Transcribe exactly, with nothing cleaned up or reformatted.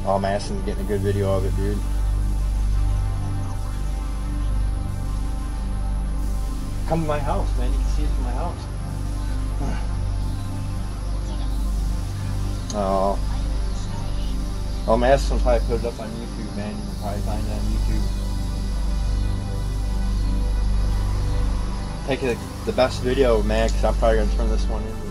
All I'm asking is getting a good video of it, dude. Come to my house, man. You can see it from my house. Oh. All I'm asking is probably put it up on YouTube, man. You can probably find it on YouTube. Take a, the best video, man, because I'm probably going to turn this one in.